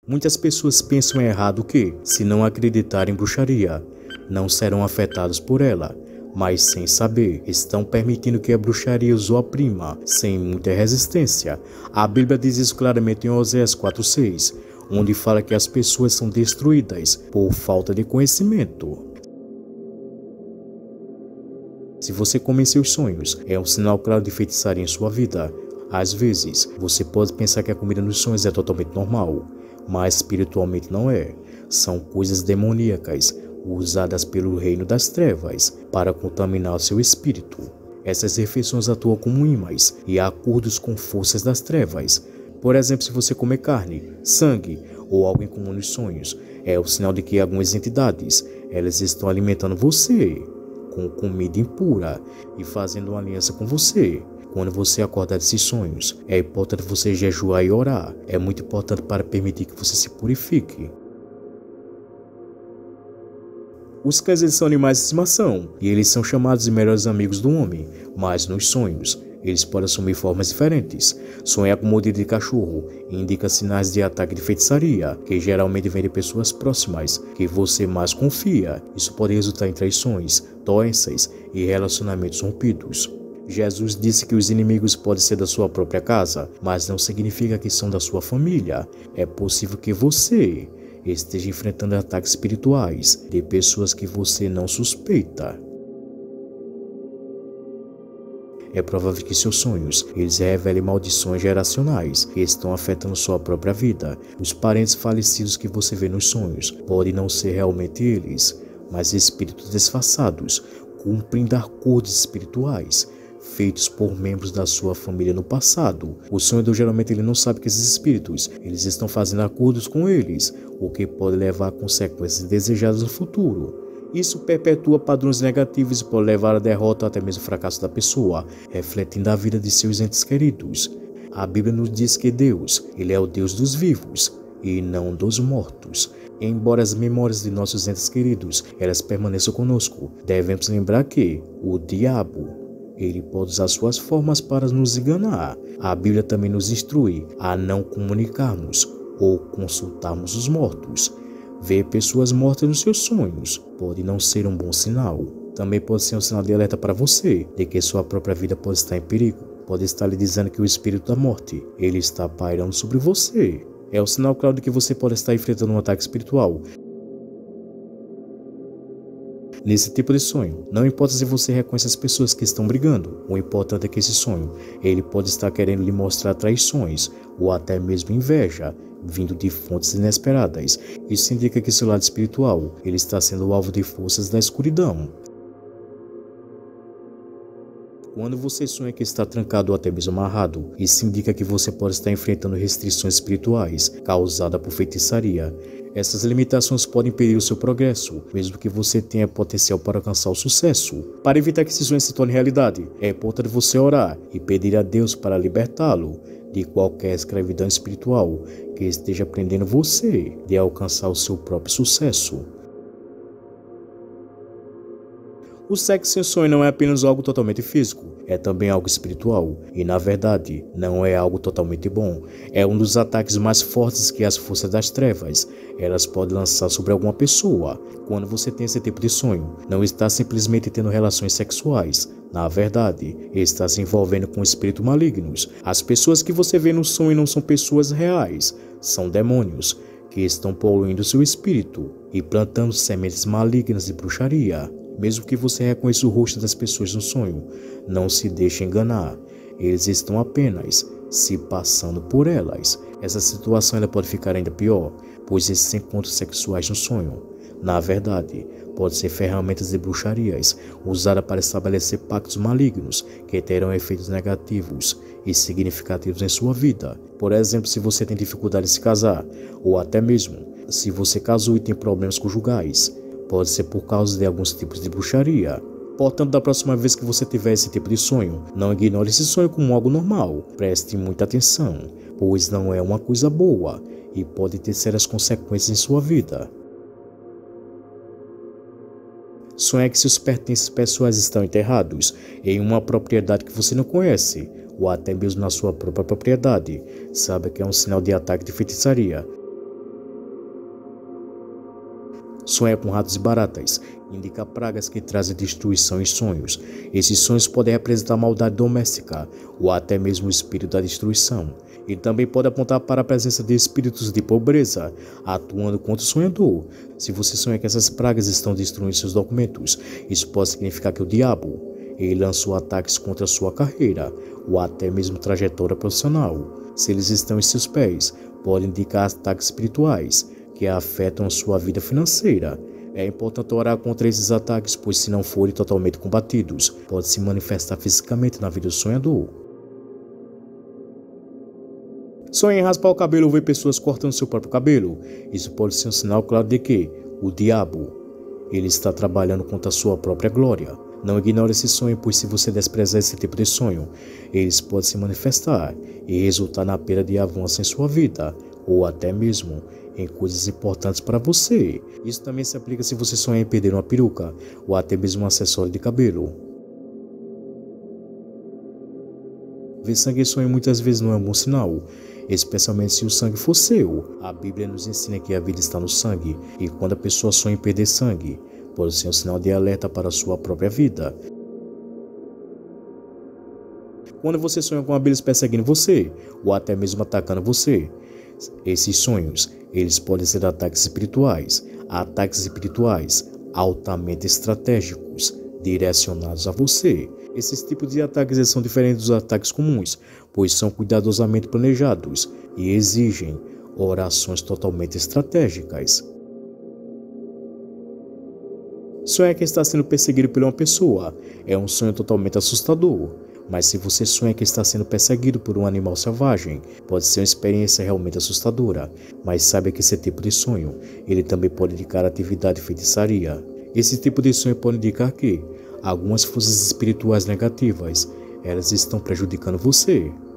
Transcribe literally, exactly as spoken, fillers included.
Muitas pessoas pensam errado que, se não acreditarem em bruxaria, não serão afetados por ela, mas sem saber, estão permitindo que a bruxaria os oprima, sem muita resistência. A Bíblia diz isso claramente em Oséias quatro seis, onde fala que as pessoas são destruídas por falta de conhecimento. Se você come seus sonhos, é um sinal claro de feitiçaria em sua vida. Às vezes, você pode pensar que a comida nos sonhos é totalmente normal, mas espiritualmente não é. São coisas demoníacas, usadas pelo reino das trevas para contaminar o seu espírito. Essas refeições atuam como imãs e acordos com forças das trevas. Por exemplo, se você comer carne, sangue ou algo em comum nos sonhos, é o sinal de que algumas entidades, elas estão alimentando você com comida impura e fazendo uma aliança com você. Quando você acordar desses sonhos, é importante você jejuar e orar. É muito importante para permitir que você se purifique. Os cães, eles são animais de estimação e eles são chamados de melhores amigos do homem, mas nos sonhos eles podem assumir formas diferentes. Sonhar com mordida de cachorro indica sinais de ataque de feitiçaria, que geralmente vem de pessoas próximas que você mais confia. Isso pode resultar em traições, doenças e relacionamentos rompidos. Jesus disse que os inimigos podem ser da sua própria casa, mas não significa que são da sua família. É possível que você esteja enfrentando ataques espirituais de pessoas que você não suspeita. É provável que seus sonhos eles revelem maldições geracionais que estão afetando sua própria vida. Os parentes falecidos que você vê nos sonhos podem não ser realmente eles, mas espíritos disfarçados, cumprindo acordos espirituais feitos por membros da sua família no passado. O sonhador geralmente ele não sabe que esses espíritos eles estão fazendo acordos com eles, o que pode levar a consequências indesejadas no futuro. Isso perpetua padrões negativos e pode levar à derrota ou até mesmo ao fracasso da pessoa, refletindo a vida de seus entes queridos. A Bíblia nos diz que Deus, ele é o Deus dos vivos e não dos mortos. Embora as memórias de nossos entes queridos elas permaneçam conosco, devemos lembrar que o diabo ele pode usar suas formas para nos enganar. A Bíblia também nos instrui a não comunicarmos ou consultarmos os mortos. Ver pessoas mortas nos seus sonhos pode não ser um bom sinal. Também pode ser um sinal de alerta para você de que sua própria vida pode estar em perigo. Pode estar lhe dizendo que o espírito da morte ele está pairando sobre você. É um sinal claro de que você pode estar enfrentando um ataque espiritual. Nesse tipo de sonho, não importa se você reconhece as pessoas que estão brigando, o importante é que esse sonho, ele pode estar querendo lhe mostrar traições ou até mesmo inveja, vindo de fontes inesperadas. Isso indica que seu lado espiritual, ele está sendo alvo de forças da escuridão. Quando você sonha que está trancado ou até mesmo amarrado, isso indica que você pode estar enfrentando restrições espirituais causadas por feitiçaria. Essas limitações podem impedir o seu progresso, mesmo que você tenha potencial para alcançar o sucesso. Para evitar que esse sonho se torne realidade, é importante você orar e pedir a Deus para libertá-lo de qualquer escravidão espiritual que esteja prendendo você de alcançar o seu próprio sucesso. O sexo em sonho não é apenas algo totalmente físico, é também algo espiritual. E na verdade, não é algo totalmente bom. É um dos ataques mais fortes que as forças das trevas elas podem lançar sobre alguma pessoa. Quando você tem esse tipo de sonho, não está simplesmente tendo relações sexuais. Na verdade, está se envolvendo com espíritos malignos. As pessoas que você vê no sonho não são pessoas reais, são demônios que estão poluindo seu espírito e plantando sementes malignas de bruxaria. Mesmo que você reconheça o rosto das pessoas no sonho, não se deixe enganar. Eles estão apenas se passando por elas. Essa situação ela pode ficar ainda pior, pois esses encontros sexuais no sonho, na verdade, podem ser ferramentas de bruxarias usadas para estabelecer pactos malignos que terão efeitos negativos e significativos em sua vida. Por exemplo, se você tem dificuldade de se casar, ou até mesmo se você casou e tem problemas conjugais, pode ser por causa de alguns tipos de bruxaria. Portanto, da próxima vez que você tiver esse tipo de sonho, não ignore esse sonho como algo normal. Preste muita atenção, pois não é uma coisa boa e pode ter sérias consequências em sua vida. Sonhar que seus pertences pessoais estão enterrados em uma propriedade que você não conhece, ou até mesmo na sua própria propriedade, sabe que é um sinal de ataque de feitiçaria. Sonhar com ratos e baratas indica pragas que trazem destruição em sonhos. Esses sonhos podem representar maldade doméstica ou até mesmo o espírito da destruição. E também pode apontar para a presença de espíritos de pobreza atuando contra o sonhador. Se você sonha que essas pragas estão destruindo seus documentos, isso pode significar que o diabo ele lançou ataques contra a sua carreira ou até mesmo trajetória profissional. Se eles estão em seus pés, pode indicar ataques espirituais que afetam a sua vida financeira. É importante orar contra esses ataques, pois se não forem totalmente combatidos, pode se manifestar fisicamente na vida do sonhador. Sonha em raspar o cabelo ou ver pessoas cortando seu próprio cabelo. Isso pode ser um sinal claro de que o diabo ele está trabalhando contra a sua própria glória. Não ignore esse sonho, pois se você desprezar esse tipo de sonho, eles podem se manifestar e resultar na perda de avanço em sua vida, ou até mesmo em coisas importantes para você. Isso também se aplica se você sonhar em perder uma peruca, ou até mesmo um acessório de cabelo. Ver sangue em sonho muitas vezes não é um bom sinal, especialmente se o sangue for seu. A Bíblia nos ensina que a vida está no sangue, e quando a pessoa sonha em perder sangue, pode ser um sinal de alerta para a sua própria vida. Quando você sonha com abelhas perseguindo você, ou até mesmo atacando você, esses sonhos, eles podem ser ataques espirituais, ataques espirituais altamente estratégicos, direcionados a você. Esses tipos de ataques são diferentes dos ataques comuns, pois são cuidadosamente planejados e exigem orações totalmente estratégicas. Sonhar que está sendo perseguido por uma pessoa é um sonho totalmente assustador, mas se você sonha que está sendo perseguido por um animal selvagem, pode ser uma experiência realmente assustadora, mas saiba que esse tipo de sonho, ele também pode indicar atividade de feitiçaria. Esse tipo de sonho pode indicar que algumas forças espirituais negativas, elas estão prejudicando você.